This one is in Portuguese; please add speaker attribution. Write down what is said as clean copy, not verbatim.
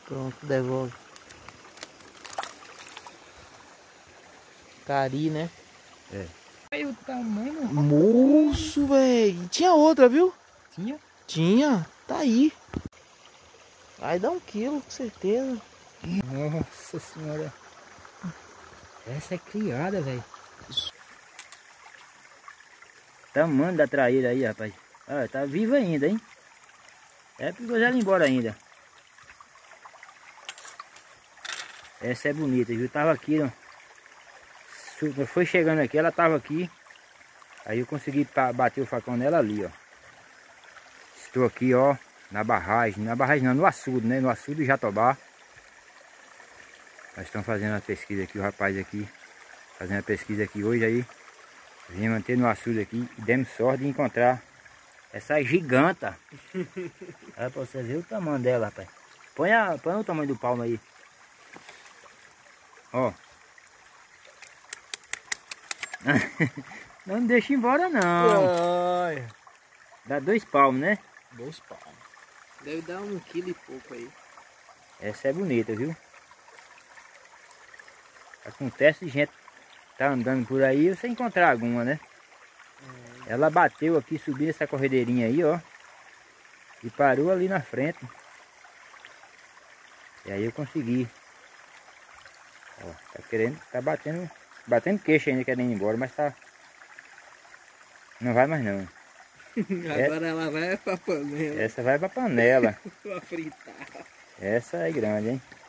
Speaker 1: Pronto, devolve. Cari, né?
Speaker 2: É. Aí o tamanho...
Speaker 1: Moço, velho. Tinha outra, viu?
Speaker 2: Tinha?
Speaker 1: Tinha. Tá aí. Aí dá 1 quilo, com certeza.
Speaker 2: Nossa senhora. Essa é criada, velho. Tamanho da traíra aí, rapaz. Olha, tá viva ainda, hein? É perigoso ela ir embora ainda. Essa é bonita, viu? Tava aqui, ó. Foi chegando aqui, ela tava aqui. Aí eu consegui bater o facão nela ali, ó. Estou aqui, ó, na barragem. Na barragem não, no açude, né? No açude de Jatobá. Nós estamos fazendo a pesquisa aqui, o rapaz aqui. Fazendo a pesquisa aqui hoje aí. Vim manter no açude aqui e demos sorte de encontrar essa giganta. Olha pra você ver o tamanho dela, rapaz. Põe o tamanho do palmo aí. Ó. Não deixa embora não.
Speaker 1: Ai.
Speaker 2: Dá 2 palmos, né?
Speaker 1: 2 palmos. Deve dar 1 quilo e pouco aí.
Speaker 2: Essa é bonita, viu? Acontece de gente tá andando por aí e você encontrar alguma, né? Ela bateu aqui, subiu essa corredeirinha aí, ó. E parou ali na frente. E aí eu consegui. Ó, tá querendo, tá batendo queixo ainda, querendo ir embora, mas tá... Não vai mais não.
Speaker 1: Agora ela vai pra panela.
Speaker 2: Essa vai pra panela.
Speaker 1: Pra fritar.
Speaker 2: Essa é grande, hein?